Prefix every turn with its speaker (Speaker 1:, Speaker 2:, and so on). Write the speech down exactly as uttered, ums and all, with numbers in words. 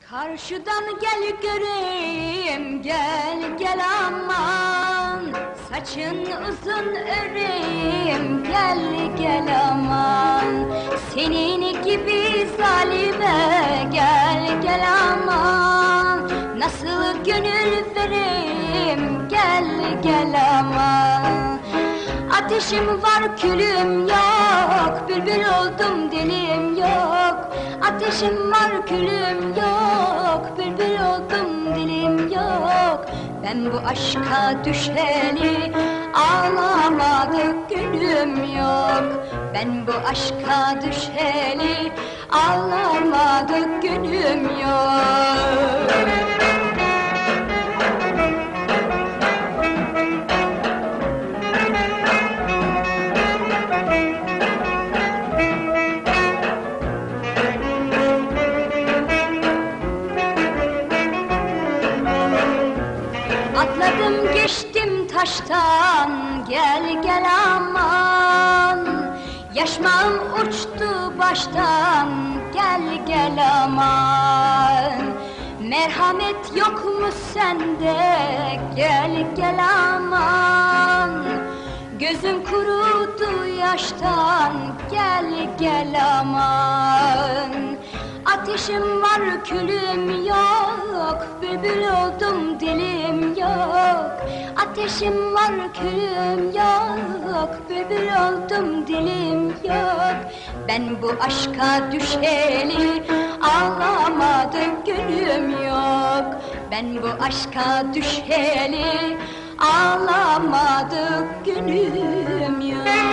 Speaker 1: Karşıdan gel göreyim, gel gel aman. Saçın uzun öreyim, gel gel aman. Senin gibi zalime gel gel aman. Nasıl gönül vereyim, gel gel aman. Ateşim var külüm yok, bülbül oldum dilim yok. Ateşim var külüm yok, bülbül oldum dilim yok. Ben bu aşka düşeli ağlamadık günüm yok. Ben bu aşka düşeli ağlamadık günüm yok. Atladım geçtim taştan, gel gel aman. Yaşmağım uçtu baştan, gel gel aman. Merhamet yok mu sende, gel gel aman. Gözüm kurudu yaştan, gel gel aman. Ateşim var külüm yok, bülbül oldum dilim yok. Ateşim var külüm yok, bülbül oldum dilim yok. Ben bu aşka düşeli ağlamadım günüm yok. Ben bu aşka düşeli ağlamadık günüm yok.